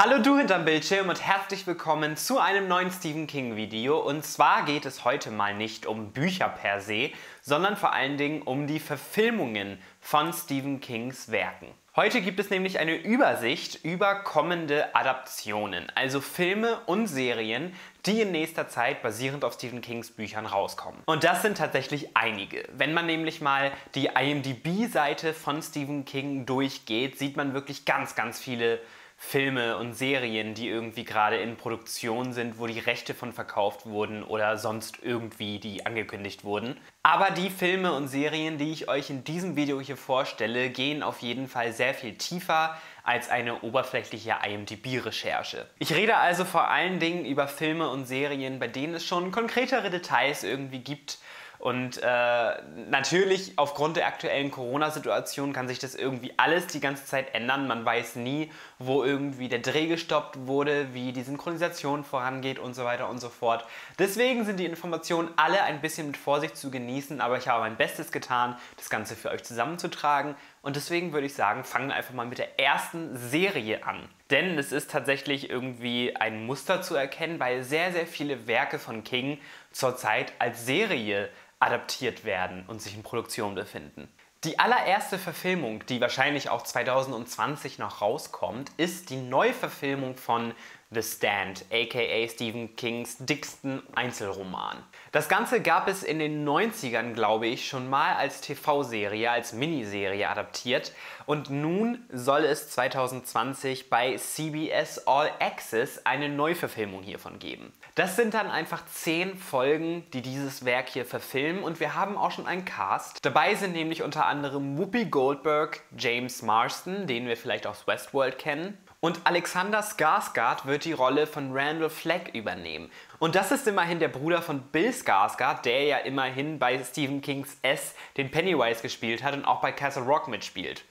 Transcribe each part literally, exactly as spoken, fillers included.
Hallo du hinterm Bildschirm und herzlich willkommen zu einem neuen Stephen King Video. Und zwar geht es heute mal nicht um Bücher per se, sondern vor allen Dingen um die Verfilmungen von Stephen Kings Werken. Heute gibt es nämlich eine Übersicht über kommende Adaptionen, also Filme und Serien, die in nächster Zeit basierend auf Stephen Kings Büchern rauskommen. Und das sind tatsächlich einige. Wenn man nämlich mal die I M D B-Seite von Stephen King durchgeht, sieht man wirklich ganz, ganz viele Filme und Serien, die irgendwie gerade in Produktion sind, wo die Rechte von verkauft wurden oder sonst irgendwie die angekündigt wurden. Aber die Filme und Serien, die ich euch in diesem Video hier vorstelle, gehen auf jeden Fall sehr viel tiefer als eine oberflächliche I M D B-Recherche. Ich rede also vor allen Dingen über Filme und Serien, bei denen es schon konkretere Details irgendwie gibt. Und äh, natürlich aufgrund der aktuellen Corona-Situation kann sich das irgendwie alles die ganze Zeit ändern. Man weiß nie, wo irgendwie der Dreh gestoppt wurde, wie die Synchronisation vorangeht und so weiter und so fort. Deswegen sind die Informationen alle ein bisschen mit Vorsicht zu genießen, aber ich habe mein Bestes getan, das Ganze für euch zusammenzutragen. Und deswegen würde ich sagen, fangen wir einfach mal mit der ersten Serie an. Denn es ist tatsächlich irgendwie ein Muster zu erkennen, weil sehr, sehr viele Werke von King zurzeit als Serie adaptiert werden und sich in Produktion befinden. Die allererste Verfilmung, die wahrscheinlich auch zweitausendzwanzig noch rauskommt, ist die Neuverfilmung von The Stand, aka Stephen Kings dicksten Einzelroman. Das Ganze gab es in den neunzigern, glaube ich, schon mal als T V-Serie, als Miniserie adaptiert und nun soll es zweitausendzwanzig bei C B S All Access eine Neuverfilmung hiervon geben. Das sind dann einfach zehn Folgen, die dieses Werk hier verfilmen und wir haben auch schon einen Cast. Dabei sind nämlich unter anderem Whoopi Goldberg, James Marsden, den wir vielleicht aus Westworld kennen, und Alexander Skarsgård wird die Rolle von Randall Flagg übernehmen. Und das ist immerhin der Bruder von Bill Skarsgård, der ja immerhin bei Stephen Kings S den Pennywise gespielt hat und auch bei Castle Rock mitspielt.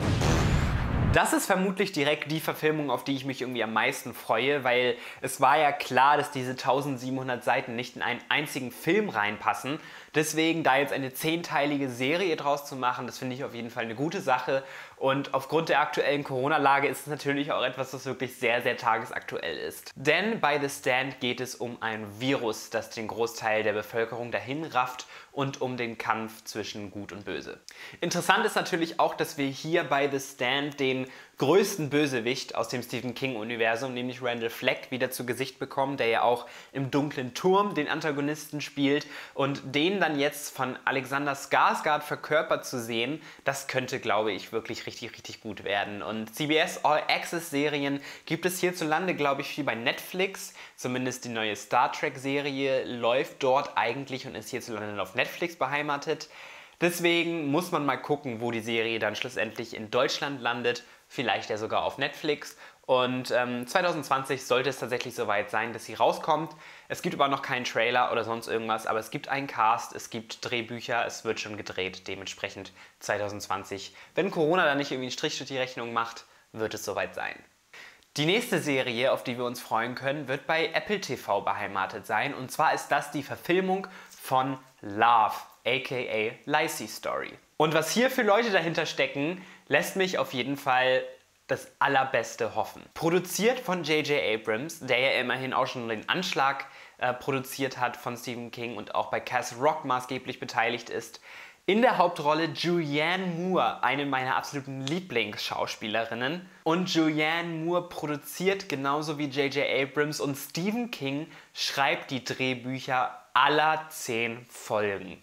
Das ist vermutlich direkt die Verfilmung, auf die ich mich irgendwie am meisten freue, weil es war ja klar, dass diese eintausendsiebenhundert Seiten nicht in einen einzigen Film reinpassen. Deswegen da jetzt eine zehnteilige Serie draus zu machen, das finde ich auf jeden Fall eine gute Sache. Und aufgrund der aktuellen Corona-Lage ist es natürlich auch etwas, was wirklich sehr, sehr tagesaktuell ist. Denn bei The Stand geht es um ein Virus, das den Großteil der Bevölkerung dahin rafft und um den Kampf zwischen Gut und Böse. Interessant ist natürlich auch, dass wir hier bei The Stand den größten Bösewicht aus dem Stephen King-Universum, nämlich Randall Flagg, wieder zu Gesicht bekommen, der ja auch im Dunklen Turm den Antagonisten spielt. Und den dann jetzt von Alexander Skarsgård verkörpert zu sehen, das könnte, glaube ich, wirklich richtig, richtig gut werden. Und C B S All Access-Serien gibt es hierzulande, glaube ich, wie bei Netflix. Zumindest die neue Star Trek-Serie läuft dort eigentlich und ist hierzulande auf Netflix beheimatet. Deswegen muss man mal gucken, wo die Serie dann schlussendlich in Deutschland landet. Vielleicht ja sogar auf Netflix. Und ähm, zweitausendzwanzig sollte es tatsächlich soweit sein, dass sie rauskommt. Es gibt aber noch keinen Trailer oder sonst irgendwas, aber es gibt einen Cast, es gibt Drehbücher, es wird schon gedreht. Dementsprechend zweitausendzwanzig, wenn Corona da nicht irgendwie einen Strich durch die Rechnung macht, wird es soweit sein. Die nächste Serie, auf die wir uns freuen können, wird bei Apple T V beheimatet sein. Und zwar ist das die Verfilmung von Love, aka Lacey Story. Und was hier für Leute dahinter stecken, lässt mich auf jeden Fall das Allerbeste hoffen. Produziert von J J Abrams, der ja immerhin auch schon den Anschlag äh, produziert hat von Stephen King und auch bei Castle Rock maßgeblich beteiligt ist. In der Hauptrolle Julianne Moore, eine meiner absoluten Lieblingsschauspielerinnen. Und Julianne Moore produziert genauso wie J J Abrams und Stephen King schreibt die Drehbücher aller zehn Folgen.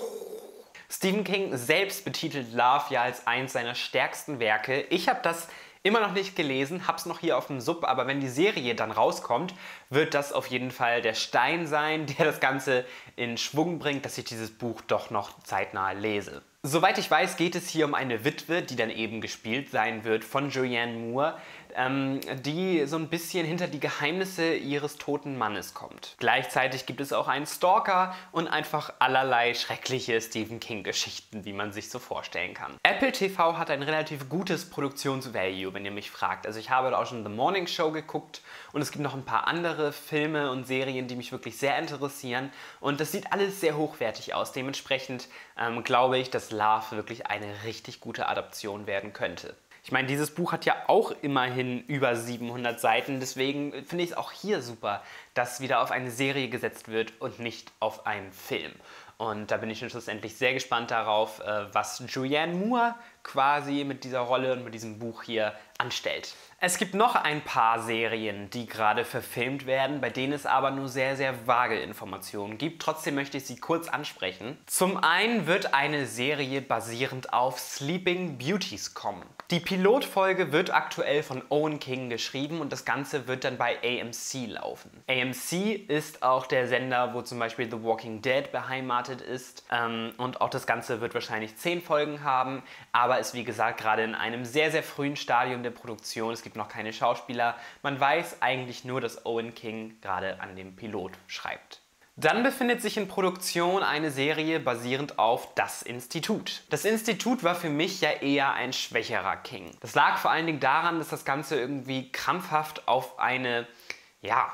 Stephen King selbst betitelt Love ja als eins seiner stärksten Werke. Ich habe das immer noch nicht gelesen, hab's noch hier auf dem Sub, aber wenn die Serie dann rauskommt, wird das auf jeden Fall der Stein sein, der das Ganze in Schwung bringt, dass ich dieses Buch doch noch zeitnah lese. Soweit ich weiß, geht es hier um eine Witwe, die dann eben gespielt sein wird von Julianne Moore, ähm, die so ein bisschen hinter die Geheimnisse ihres toten Mannes kommt. Gleichzeitig gibt es auch einen Stalker und einfach allerlei schreckliche Stephen King-Geschichten, wie man sich so vorstellen kann. Apple T V hat ein relativ gutes Produktionsvalue, wenn ihr mich fragt. Also ich habe da auch schon The Morning Show geguckt und es gibt noch ein paar andere Filme und Serien, die mich wirklich sehr interessieren und das sieht alles sehr hochwertig aus. Dementsprechend ähm, glaube ich, dass Love wirklich eine richtig gute Adaption werden könnte. Ich meine, dieses Buch hat ja auch immerhin über siebenhundert Seiten, deswegen finde ich es auch hier super, dass wieder auf eine Serie gesetzt wird und nicht auf einen Film. Und da bin ich dann schlussendlich sehr gespannt darauf, was Julianne Moore quasi mit dieser Rolle und mit diesem Buch hier anstellt. Es gibt noch ein paar Serien, die gerade verfilmt werden, bei denen es aber nur sehr, sehr vage Informationen gibt. Trotzdem möchte ich sie kurz ansprechen. Zum einen wird eine Serie basierend auf Sleeping Beauties kommen. Die Pilotfolge wird aktuell von Owen King geschrieben und das Ganze wird dann bei A M C laufen. A M C ist auch der Sender, wo zum Beispiel The Walking Dead beheimatet ist, ähm, und auch das Ganze wird wahrscheinlich zehn Folgen haben, aber ist wie gesagt gerade in einem sehr, sehr frühen Stadium der Produktion. Es gibt noch keine Schauspieler. Man weiß eigentlich nur, dass Owen King gerade an dem Pilot schreibt. Dann befindet sich in Produktion eine Serie basierend auf Das Institut. Das Institut war für mich ja eher ein schwächerer King. Das lag vor allen Dingen daran, dass das Ganze irgendwie krampfhaft auf eine, ja,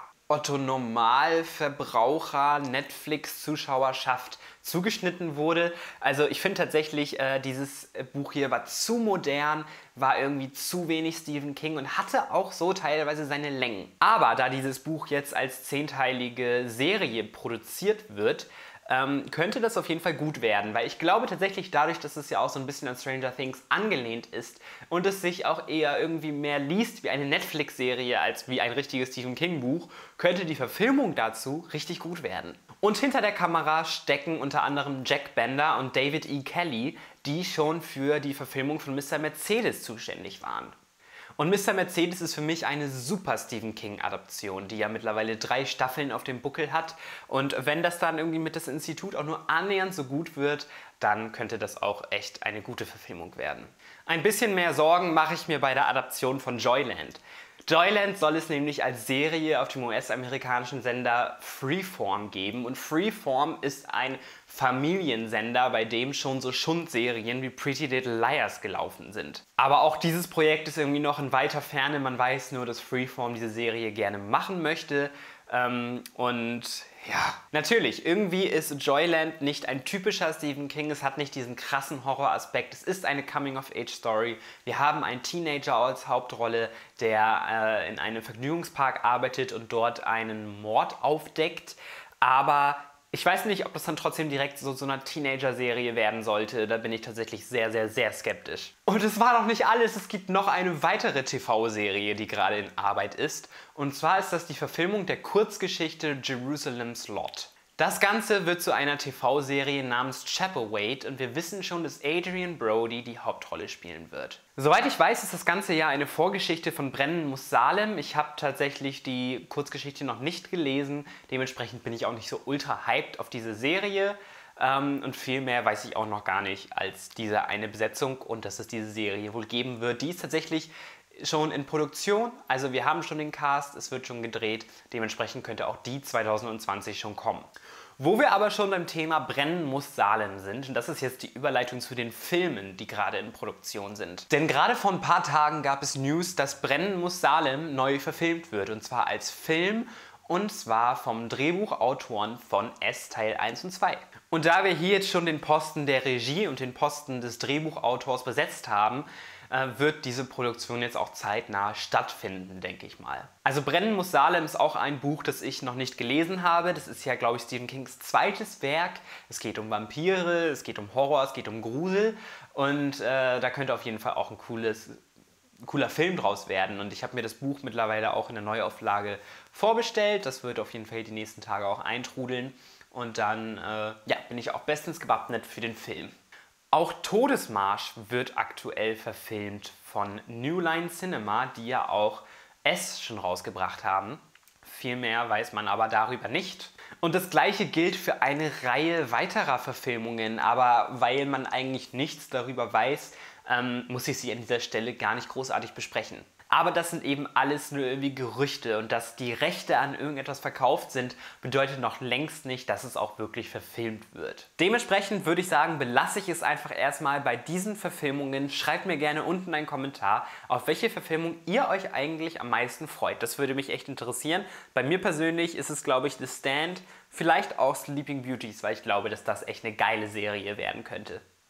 Otto-Normalverbraucher-Netflix-Zuschauerschaft zugeschnitten wurde. Also ich finde tatsächlich, äh, dieses Buch hier war zu modern, war irgendwie zu wenig Stephen King und hatte auch so teilweise seine Längen. Aber da dieses Buch jetzt als zehnteilige Serie produziert wird, ähm, könnte das auf jeden Fall gut werden, weil ich glaube tatsächlich dadurch, dass es ja auch so ein bisschen an Stranger Things angelehnt ist und es sich auch eher irgendwie mehr liest wie eine Netflix-Serie als wie ein richtiges Stephen King-Buch, könnte die Verfilmung dazu richtig gut werden. Und hinter der Kamera stecken unter anderem Jack Bender und David E. Kelly, die schon für die Verfilmung von Mister Mercedes zuständig waren. Und Mister Mercedes ist für mich eine super Stephen King-Adaption, die ja mittlerweile drei Staffeln auf dem Buckel hat. Und wenn das dann irgendwie mit das Institut auch nur annähernd so gut wird, dann könnte das auch echt eine gute Verfilmung werden. Ein bisschen mehr Sorgen mache ich mir bei der Adaption von Joyland. Joyland soll es nämlich als Serie auf dem U S-amerikanischen Sender Freeform geben. Und Freeform ist ein Familiensender, bei dem schon so Schundserien wie Pretty Little Liars gelaufen sind. Aber auch dieses Projekt ist irgendwie noch in weiter Ferne. Man weiß nur, dass Freeform diese Serie gerne machen möchte. Ähm, und ja, natürlich, irgendwie ist Joyland nicht ein typischer Stephen King, es hat nicht diesen krassen Horroraspekt, es ist eine Coming-of-Age-Story. Wir haben einen Teenager als Hauptrolle, der äh, in einem Vergnügungspark arbeitet und dort einen Mord aufdeckt, aber ich weiß nicht, ob das dann trotzdem direkt so, so eine Teenager-Serie werden sollte. Da bin ich tatsächlich sehr, sehr, sehr skeptisch. Und es war noch nicht alles. Es gibt noch eine weitere T V-Serie, die gerade in Arbeit ist. Und zwar ist das die Verfilmung der Kurzgeschichte Jerusalem's Lot. Das Ganze wird zu einer T V-Serie namens Chapelwaite und wir wissen schon, dass Adrian Brody die Hauptrolle spielen wird. Soweit ich weiß, ist das Ganze ja eine Vorgeschichte von Brennen muss Salem. Ich habe tatsächlich die Kurzgeschichte noch nicht gelesen, dementsprechend bin ich auch nicht so ultra hyped auf diese Serie. Ähm, und viel mehr weiß ich auch noch gar nicht als diese eine Besetzung und dass es diese Serie wohl geben wird. Die ist tatsächlich schon in Produktion, also wir haben schon den Cast, es wird schon gedreht, dementsprechend könnte auch die zwanzig zwanzig schon kommen. Wo wir aber schon beim Thema Brennen muss Salem sind, und das ist jetzt die Überleitung zu den Filmen, die gerade in Produktion sind. Denn gerade vor ein paar Tagen gab es News, dass Brennen muss Salem neu verfilmt wird, und zwar als Film, und zwar vom Drehbuchautoren von S Teil eins und zwei. Und da wir hier jetzt schon den Posten der Regie und den Posten des Drehbuchautors besetzt haben, wird diese Produktion jetzt auch zeitnah stattfinden, denke ich mal. Also Brennen muss Salem ist auch ein Buch, das ich noch nicht gelesen habe. Das ist ja, glaube ich, Stephen Kings zweites Werk. Es geht um Vampire, es geht um Horror, es geht um Grusel und äh, da könnte auf jeden Fall auch ein cooles, cooler Film draus werden. Und ich habe mir das Buch mittlerweile auch in der Neuauflage vorbestellt. Das wird auf jeden Fall die nächsten Tage auch eintrudeln und dann äh, ja, bin ich auch bestens gewappnet für den Film. Auch Todesmarsch wird aktuell verfilmt von New Line Cinema, die ja auch S schon rausgebracht haben. Viel mehr weiß man aber darüber nicht. Und das gleiche gilt für eine Reihe weiterer Verfilmungen, aber weil man eigentlich nichts darüber weiß, ähm, muss ich sie an dieser Stelle gar nicht großartig besprechen. Aber das sind eben alles nur irgendwie Gerüchte und dass die Rechte an irgendetwas verkauft sind, bedeutet noch längst nicht, dass es auch wirklich verfilmt wird. Dementsprechend würde ich sagen, belasse ich es einfach erstmal bei diesen Verfilmungen. Schreibt mir gerne unten einen Kommentar, auf welche Verfilmung ihr euch eigentlich am meisten freut. Das würde mich echt interessieren. Bei mir persönlich ist es, glaube ich, The Stand, vielleicht auch Sleeping Beauties, weil ich glaube, dass das echt eine geile Serie werden könnte.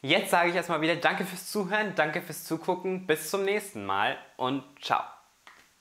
Jetzt sage ich erstmal wieder danke fürs Zuhören, danke fürs Zugucken, bis zum nächsten Mal und ciao.